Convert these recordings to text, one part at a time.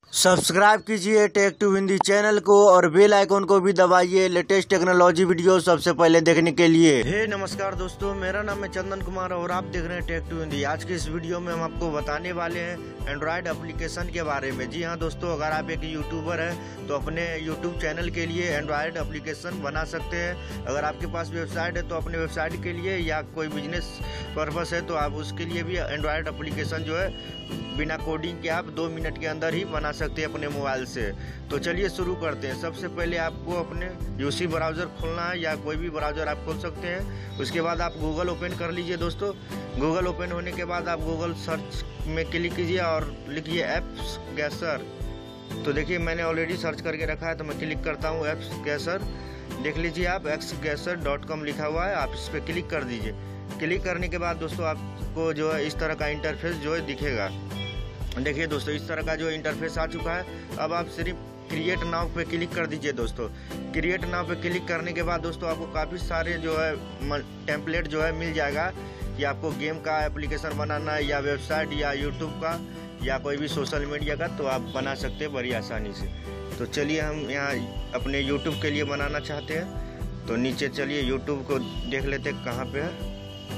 Subscribe कीजिए take two Hindi channel को और बेल आइकन को भी दबाइए लेटेस्ट टेक्नोलॉजी वीडियो सबसे पहले देखने के लिए। हे नमस्कार दोस्तों, मेरा नाम है चंदन कुमार और आप देख रहे हैं टेक टू हिंदी। आज की इस वीडियो में हम आपको बताने वाले हैं एंड्रॉयड एप्लीकेशन के बारे में। जी हाँ दोस्तों, अगर आप एक यूट्यूबर हैं तो अपने यूट्यूब चैनल के लिए एंड्रॉयड एप्लीकेशन बना सकते हैं। अगर आपके पास वेबसाइट है तो अपने वेबसाइट के लिए या कोई बिजनेस पर्पस है तो आप उसके लिए भी एंड्रॉयड एप्लीकेशन जो है बिना कोडिंग के आप 2 मिनट के अंदर ही बना सकते हैं अपने मोबाइल से। तो चलिए शुरू करते हैं। सबसे पहले आपको अपने यूसी ब्राउज़र खोलना है या कोई भी ब्राउज़र आप खोल सकते हैं। उसके बाद आप गूगल ओपन कर लीजिए दोस्तों। गूगल ओपन होने के बाद आप गूगल सर्च में क्लिक कीजिए और लिखिए एप्स गैसर। तो देखिए मैंने ऑलरेडी सर्च करके रखा है तो मैं क्लिक करता हूँ एप्स गैसर। देख लीजिए आप xgasser.com लिखा हुआ है, आप इस पर क्लिक कर दीजिए। क्लिक करने के बाद दोस्तों आपको जो है इस तरह का इंटरफेस जो है दिखेगा। देखिए दोस्तों, इस तरह का जो इंटरफेस आ चुका है। अब आप सिर्फ क्रिएट नाउ पे क्लिक कर दीजिए दोस्तों। क्रिएट नाउ पे क्लिक करने के बाद दोस्तों आपको काफ़ी सारे जो है टेम्पलेट जो है मिल जाएगा कि आपको गेम का एप्लीकेशन बनाना है या वेबसाइट या यूट्यूब का या कोई भी सोशल मीडिया का, तो आप बना सकते हैं बड़ी आसानी से। तो चलिए हम यहाँ अपने यूट्यूब के लिए बनाना चाहते हैं तो नीचे चलिए यूट्यूब को देख लेते हैं कहाँ पे है।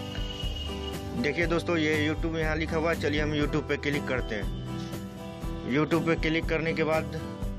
देखिए दोस्तों ये YouTube यहाँ लिखा हुआ है। चलिए हम YouTube पे क्लिक करते हैं। YouTube पे क्लिक करने के बाद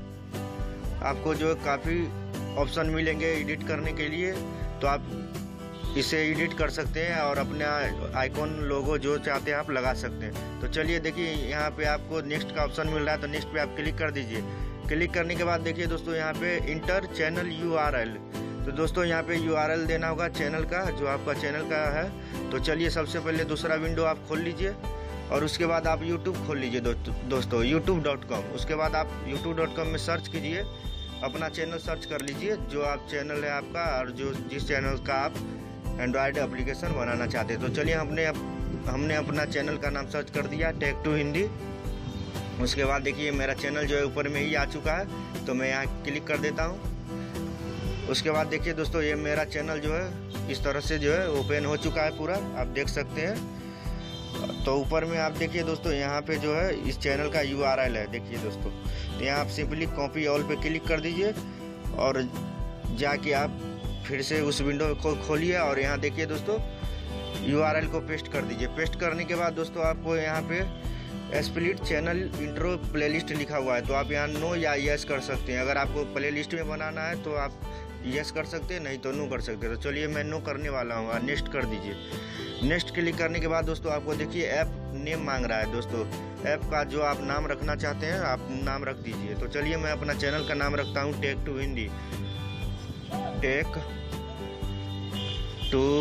आपको जो है काफ़ी ऑप्शन मिलेंगे एडिट करने के लिए, तो आप इसे एडिट कर सकते हैं और अपने आइकॉन लोगो जो चाहते हैं आप लगा सकते हैं। तो चलिए देखिए यहाँ पे आपको नेक्स्ट का ऑप्शन मिल रहा है तो नेक्स्ट पे आप क्लिक कर दीजिए। क्लिक करने के बाद देखिए दोस्तों यहाँ पे इंटर चैनल URL। तो दोस्तों यहाँ पे URL देना होगा चैनल का, जो आपका चैनल का है। तो चलिए सबसे पहले दूसरा विंडो आप खोल लीजिए और उसके बाद आप YouTube खोल लीजिए दोस्तों youtube.com। उसके बाद आप youtube.com में सर्च कीजिए, अपना चैनल सर्च कर लीजिए जो आप चैनल है आपका और जो जिस चैनल का आप एंड्रॉयड एप्लीकेशन बनाना चाहते हैं। तो चलिए हमने अपना चैनल का नाम सर्च कर दिया टेक टू हिंदी। उसके बाद देखिए मेरा चैनल जो है ऊपर में ही आ चुका है तो मैं यहाँ क्लिक कर देता हूँ। उसके बाद देखिए दोस्तों ये मेरा चैनल जो है इस तरह से जो है ओपन हो चुका है पूरा, आप देख सकते हैं। तो ऊपर में आप देखिए दोस्तों यहाँ पे जो है इस चैनल का URL है। देखिए दोस्तों, तो यहाँ आप सिंपली कॉपी ऑल पे क्लिक कर दीजिए और जाके आप फिर से उस विंडो को खोलिए और यहाँ देखिए दोस्तों URL को पेस्ट कर दीजिए। पेस्ट करने के बाद दोस्तों आपको यहाँ पे स्प्लिट चैनल इंट्रो प्लेलिस्ट लिखा हुआ है, तो आप यहाँ नो या यस कर सकते हैं। अगर आपको प्लेलिस्ट में बनाना है तो आप यस कर सकते हैं, नहीं तो नो कर सकते हैं। तो चलिए मैं नो करने वाला हूँ, नेक्स्ट कर दीजिए। नेक्स्ट क्लिक करने के बाद दोस्तों आपको देखिए ऐप नेम मांग रहा है। दोस्तों ऐप का जो आप नाम रखना चाहते हैं आप नाम रख दीजिए। तो चलिए मैं अपना चैनल का नाम रखता हूँ tech two Hindi. Tech two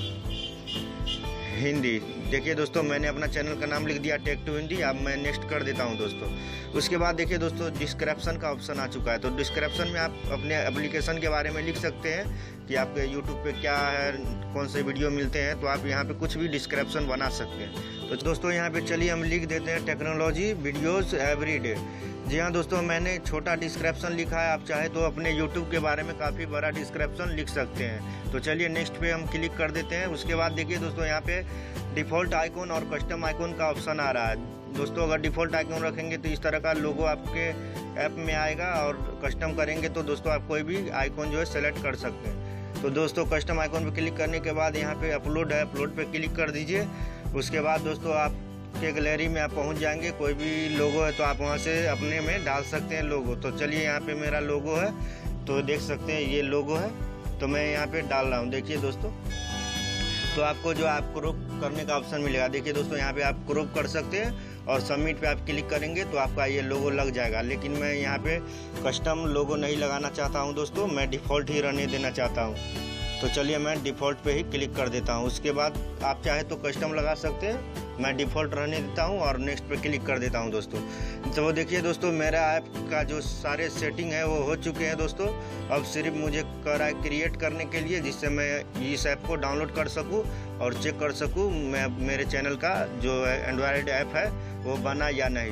Hindi. देखिए दोस्तों मैंने अपना चैनल का नाम लिख दिया टेक टू हिंदी। अब मैं नेक्स्ट कर देता हूं दोस्तों। उसके बाद देखिए दोस्तों डिस्क्रिप्शन का ऑप्शन आ चुका है। तो डिस्क्रिप्शन में आप अपने एप्लीकेशन के बारे में लिख सकते हैं कि आपके यूट्यूब पे क्या है, कौन से वीडियो मिलते हैं, तो आप यहाँ पे कुछ भी डिस्क्रिप्शन बना सकते हैं। तो दोस्तों यहाँ पे चलिए हम लिख देते हैं टेक्नोलॉजी वीडियोज़ एवरीडे। जी हाँ दोस्तों, मैंने छोटा डिस्क्रिप्शन लिखा है, आप चाहे तो अपने YouTube के बारे में काफ़ी बड़ा डिस्क्रिप्शन लिख सकते हैं। तो चलिए नेक्स्ट पे हम क्लिक कर देते हैं। उसके बाद देखिए दोस्तों यहाँ पे डिफ़ॉल्ट आइकॉन और कस्टम आइकॉन का ऑप्शन आ रहा है। दोस्तों अगर डिफ़ॉल्ट आइकॉन रखेंगे तो इस तरह का लोगो आपके ऐप में आएगा और कस्टम करेंगे तो दोस्तों आप कोई भी आइकॉन जो है सेलेक्ट कर सकते हैं। तो दोस्तों कस्टम आइकॉन पे क्लिक करने के बाद यहाँ पे अपलोड है, अपलोड पे क्लिक कर दीजिए। उसके बाद दोस्तों आप के गैलरी में आप पहुंच जाएंगे। कोई भी लोगो है तो आप वहां से अपने में डाल सकते हैं लोगो। तो चलिए यहाँ पे मेरा लोगो है तो देख सकते हैं ये लोगो है, तो मैं यहाँ पे डाल रहा हूँ। देखिए दोस्तों, तो आपको जो आप क्रॉप करने का ऑप्शन मिलेगा। देखिए दोस्तों यहाँ पे आप क्रॉप कर सकते हैं और सबमिट पे आप क्लिक करेंगे तो आपका ये लोगो लग जाएगा। लेकिन मैं यहाँ पे कस्टम लोगो नहीं लगाना चाहता हूँ दोस्तों, मैं डिफ़ॉल्ट ही रहने देना चाहता हूँ। तो चलिए मैं डिफ़ॉल्ट पे ही क्लिक कर देता हूँ। उसके बाद आप चाहे तो कस्टम लगा सकते हैं, मैं डिफ़ॉल्ट रहने देता हूँ और नेक्स्ट पे क्लिक कर देता हूँ दोस्तों। तो देखिए दोस्तों मेरा ऐप का जो सारे सेटिंग है वो हो चुके हैं दोस्तों। अब सिर्फ मुझे कर रहा है क्रिएट करने के लिए, जिससे मैं इस ऐप को डाउनलोड कर सकूँ और चेक कर सकूँ मैं मेरे चैनल का जो एंड्रॉयड ऐप है वो बना या नहीं।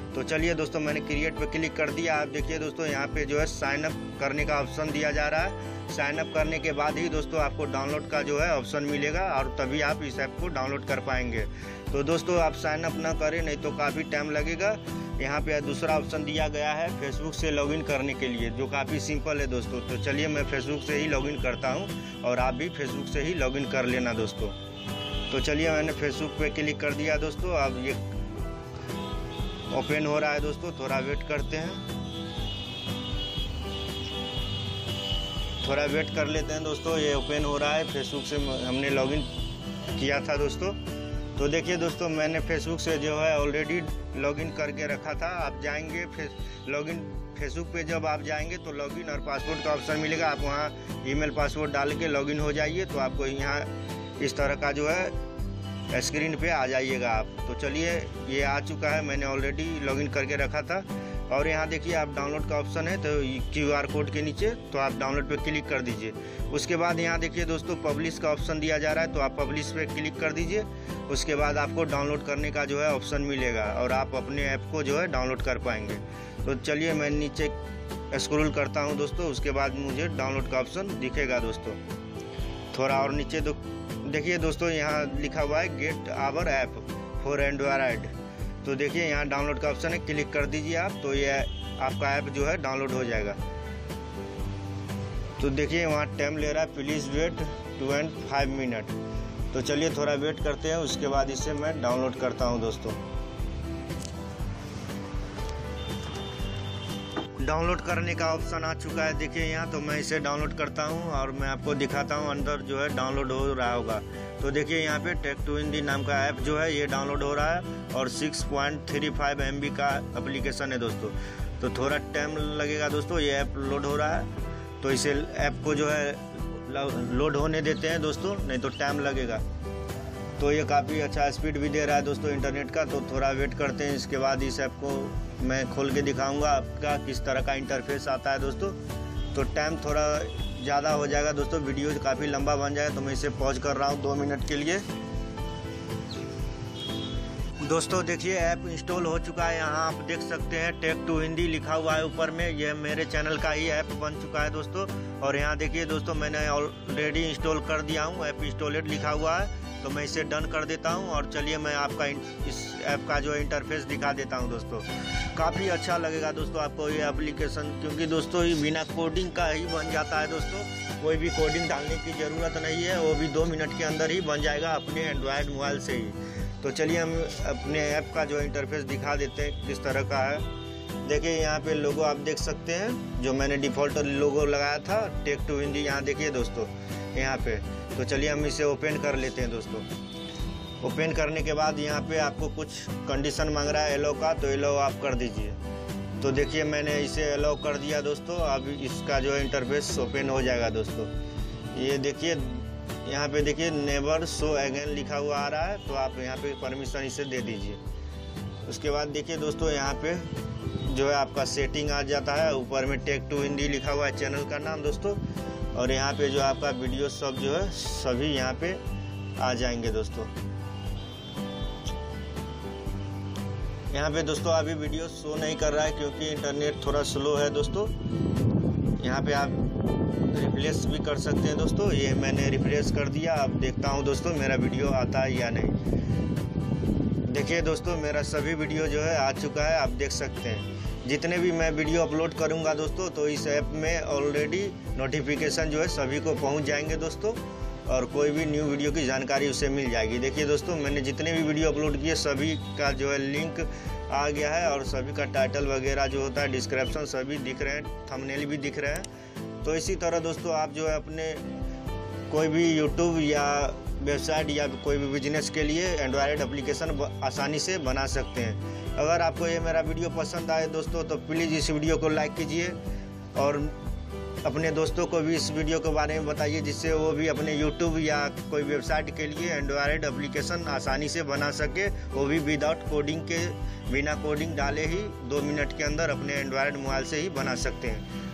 तो चलिए दोस्तों, मैंने क्रिएट पे क्लिक कर दिया। आप देखिए दोस्तों, यहाँ पे जो है साइन अप करने का ऑप्शन दिया जा रहा है। साइन अप करने के बाद ही दोस्तों आपको डाउनलोड का जो है ऑप्शन मिलेगा और तभी आप इस ऐप को डाउनलोड कर पाएंगे। तो दोस्तों आप साइन अप ना करें, नहीं तो काफ़ी टाइम लगेगा। यहाँ पे दूसरा ऑप्शन दिया गया है फेसबुक से लॉगिन करने के लिए, जो काफ़ी सिंपल है दोस्तों। तो चलिए मैं फेसबुक से ही लॉगिन करता हूँ और आप भी फेसबुक से ही लॉगिन कर लेना दोस्तों। तो चलिए मैंने फेसबुक पे क्लिक कर दिया दोस्तों। अब ये ओपन हो रहा है दोस्तों, थोड़ा वेट करते हैं, थोड़ा वेट कर लेते हैं दोस्तों। ये ओपन हो रहा है, फेसबुक से हमने लॉगिन किया था दोस्तों। तो देखिए दोस्तों, मैंने फेसबुक से जो है ऑलरेडी लॉगिन करके रखा था। आप जाएंगे लॉगिन फेसबुक पे, जब आप जाएंगे तो लॉगिन और पासवर्ड का ऑप्शन मिलेगा। आप वहाँ ईमेल पासवर्ड डाल के लॉगिन हो जाइए, तो आपको यहाँ इस तरह का जो है स्क्रीन पे आ जाइएगा आप। तो चलिए ये आ चुका है, मैंने ऑलरेडी लॉगिन करके रखा था। और यहाँ देखिए आप डाउनलोड का ऑप्शन है, तो QR कोड के नीचे तो आप डाउनलोड पे क्लिक कर दीजिए। उसके बाद यहाँ देखिए दोस्तों पब्लिश का ऑप्शन दिया जा रहा है, तो आप पब्लिश पे क्लिक कर दीजिए। उसके बाद आपको डाउनलोड करने का जो है ऑप्शन मिलेगा और आप अपने ऐप को जो है डाउनलोड कर पाएंगे। तो चलिए मैं नीचे स्क्रॉल करता हूँ दोस्तों, उसके बाद मुझे डाउनलोड का ऑप्शन दिखेगा दोस्तों। थोड़ा और नीचे देखिए दोस्तों, यहाँ लिखा हुआ है get our app for Android. तो देखिए यहाँ डाउनलोड का ऑप्शन है, क्लिक कर दीजिए आप, तो ये आपका ऐप जो है डाउनलोड हो जाएगा। तो देखिए वहाँ टाइम ले रहा है, प्लीज़ वेट 25 मिनट। तो चलिए थोड़ा वेट करते हैं, उसके बाद इसे मैं डाउनलोड करता हूँ दोस्तों। डाउनलोड करने का ऑप्शन आ चुका है, देखिए यहाँ। तो मैं इसे डाउनलोड करता हूँ और मैं आपको दिखाता हूँ अंदर जो है डाउनलोड हो रहा होगा। तो देखिए यहाँ पे टेक टू हिंदी नाम का ऐप जो है ये डाउनलोड हो रहा है और 6.35 MB का एप्लीकेशन है दोस्तों। तो थोड़ा टाइम लगेगा दोस्तों, ये ऐप लोड हो रहा है। तो इसे ऐप को जो है लोड होने देते हैं दोस्तों, नहीं तो टाइम लगेगा। तो ये काफ़ी अच्छा स्पीड भी दे रहा है दोस्तों इंटरनेट का। तो थोड़ा वेट करते हैं, इसके बाद इस ऐप को मैं खोल के दिखाऊंगा आपका किस तरह का इंटरफेस आता है दोस्तों। तो टाइम थोड़ा ज़्यादा हो जाएगा दोस्तों, वीडियो काफ़ी लंबा बन जाएगा, तो मैं इसे पॉज कर रहा हूँ 2 मिनट के लिए। दोस्तों देखिए ऐप इंस्टॉल हो चुका है, यहाँ आप देख सकते हैं टेक टू हिंदी लिखा हुआ है ऊपर में। यह मेरे चैनल का ही ऐप बन चुका है दोस्तों। और यहाँ देखिए दोस्तों, मैंने ऑलरेडी इंस्टॉल कर दिया हूँ, ऐप इंस्टॉलेड लिखा हुआ है। तो मैं इसे डन कर देता हूं और चलिए मैं आपका इस ऐप का जो इंटरफेस दिखा देता हूं दोस्तों। काफ़ी अच्छा लगेगा दोस्तों आपको ये एप्लीकेशन, क्योंकि दोस्तों ये बिना कोडिंग का ही बन जाता है दोस्तों। कोई भी कोडिंग डालने की ज़रूरत नहीं है, वो भी 2 मिनट के अंदर ही बन जाएगा अपने एंड्रॉयड मोबाइल से ही। तो चलिए हम अपने ऐप का जो इंटरफेस दिखा देते हैं किस तरह का है। देखिए यहाँ पे लोगो आप देख सकते हैं, जो मैंने डिफ़ॉल्ट लोगो लगाया था टेक टू हिंदी, यहाँ देखिए दोस्तों यहाँ पे। तो चलिए हम इसे ओपन कर लेते हैं दोस्तों। ओपन करने के बाद यहाँ पे आपको कुछ कंडीशन मांग रहा है एलो का, तो एलो आप कर दीजिए। तो देखिए मैंने इसे एलो कर दिया दोस्तों। अब इसका जो इंटरफेस ओपन हो जाएगा दोस्तों। ये देखिए यहाँ पे देखिए नेवर शो अगेन लिखा हुआ आ रहा है, तो आप यहाँ पे परमिशन इसे दे दीजिए। उसके बाद देखिए दोस्तों यहाँ पे जो है आपका सेटिंग आ जाता है, ऊपर में टेक टू हिंदी लिखा हुआ है चैनल का नाम दोस्तों। और यहाँ पे जो आपका वीडियो सब जो है सभी यहाँ पे आ जाएंगे दोस्तों। यहाँ पे दोस्तों अभी वीडियो शो नहीं कर रहा है क्योंकि इंटरनेट थोड़ा स्लो है दोस्तों। यहाँ पे आप रिफ्रेश भी कर सकते हैं दोस्तों। ये मैंने रिफ्रेश कर दिया, अब देखता हूँ दोस्तों मेरा वीडियो आता है या नहीं। देखिए दोस्तों मेरा सभी वीडियो जो है आ चुका है, आप देख सकते हैं। जितने भी मैं वीडियो अपलोड करूंगा दोस्तों, तो इस ऐप में ऑलरेडी नोटिफिकेशन जो है सभी को पहुंच जाएंगे दोस्तों, और कोई भी न्यू वीडियो की जानकारी उससे मिल जाएगी। देखिए दोस्तों मैंने जितने भी वीडियो अपलोड किए सभी का जो है लिंक आ गया है, और सभी का टाइटल वगैरह जो होता है डिस्क्रिप्शन सभी दिख रहे हैं, थंबनेल भी दिख रहे हैं। तो इसी तरह दोस्तों आप जो है अपने कोई भी यूट्यूब या वेबसाइट या कोई भी बिजनेस के लिए एंड्रॉयड एप्लीकेशन आसानी से बना सकते हैं। अगर आपको ये मेरा वीडियो पसंद आए दोस्तों, तो प्लीज़ इस वीडियो को लाइक कीजिए और अपने दोस्तों को भी इस वीडियो के बारे में बताइए, जिससे वो भी अपने यूट्यूब या कोई वेबसाइट के लिए एंड्रॉयड एप्लीकेशन आसानी से बना सके, वो भी विदाउट कोडिंग के, बिना कोडिंग डाले ही 2 मिनट के अंदर अपने एंड्रॉयड मोबाइल से ही बना सकते हैं।